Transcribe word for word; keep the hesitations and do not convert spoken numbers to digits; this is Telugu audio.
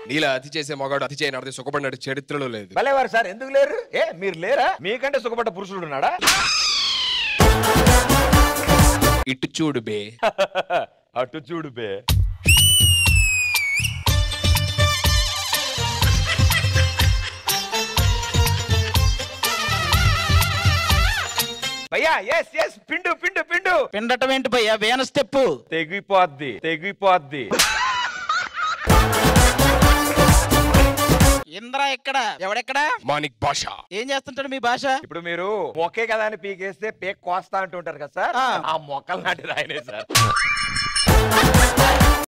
నీలా అతి చేసే మగాడు అతి చేయని సుఖపడినట్టు చరిత్రలో లేదు. భలేవారు సార్, ఎందుకు లేరు? ఏ మీరు లేరా? మీకంటే సుఖపడ్డ పురుషుడు ఉన్నాడా? ఇటు చూడు బే. అటు చూడు బే. భయ్యా ఎస్ ఎస్ పిండు పిండు పిండు. పిండటం ఏంటి భయ్యా? వేన స్టెప్ తెగిపోద్ది తెగిపోద్ది. ఇంద్ర ఎక్కడ? ఎవడెక్కడ? మానిక్ భాష. ఏం చేస్తుంటాడు మీ భాష? ఇప్పుడు మీరు మొక్కే కదా అని పీకేస్తే పేక్ కోస్తా అంటుంటారు కదా సార్, ఆ మొక్కలు నాటి రాయనే సార్.